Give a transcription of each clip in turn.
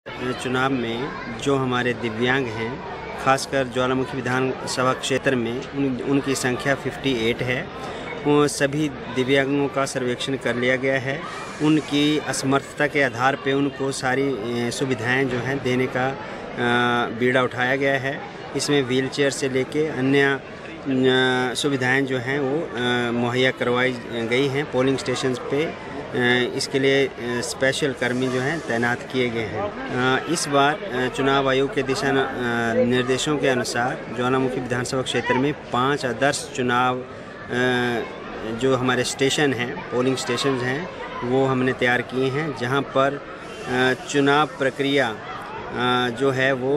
चुनाव में जो हमारे दिव्यांग हैं, खासकर ज्वालामुखी विधानसभा क्षेत्र में उनकी संख्या 58 है। वो सभी दिव्यांगों का सर्वेक्षण कर लिया गया है। उनकी असमर्थता के आधार पे उनको सारी सुविधाएं जो हैं देने का बीड़ा उठाया गया है। इसमें व्हीलचेयर से लेके अन्य सुविधाएं जो हैं वो मुहैया करवाई गई हैं। पोलिंग स्टेशन पे इसके लिए स्पेशल कर्मी जो हैं तैनात किए गए हैं। इस बार चुनाव आयोग के दिशा निर्देशों के अनुसार ज्वालामुखी विधानसभा क्षेत्र में 5 आदर्श चुनाव जो हमारे स्टेशन हैं, पोलिंग स्टेशन हैं, वो हमने तैयार किए हैं, जहां पर चुनाव प्रक्रिया जो है वो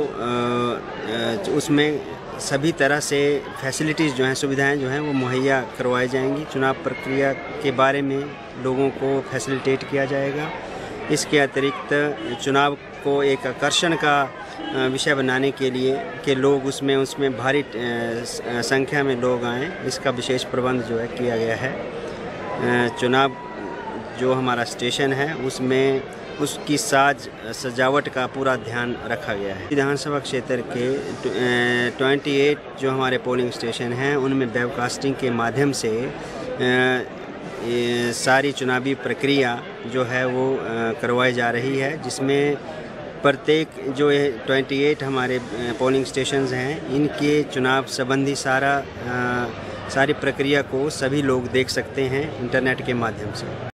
उसमें सभी तरह से फैसिलिटीज़ जो हैं, सुविधाएं जो हैं वो मुहैया करवाई जाएंगी। चुनाव प्रक्रिया के बारे में लोगों को फैसिलिटेट किया जाएगा। इसके अतिरिक्त चुनाव को एक आकर्षण का विषय बनाने के लिए कि लोग उसमें भारी संख्या में लोग आएँ, इसका विशेष प्रबंध जो है किया गया है। चुनाव जो हमारा स्टेशन है उसमें उसकी सजावट का पूरा ध्यान रखा गया है। विधानसभा क्षेत्र के 28 जो हमारे पोलिंग स्टेशन हैं उनमें वेबकास्टिंग के माध्यम से सारी चुनावी प्रक्रिया जो है वो करवाई जा रही है, जिसमें प्रत्येक जो 28 हमारे पोलिंग स्टेशंस हैं इनके चुनाव संबंधी सारी प्रक्रिया को सभी लोग देख सकते हैं इंटरनेट के माध्यम से।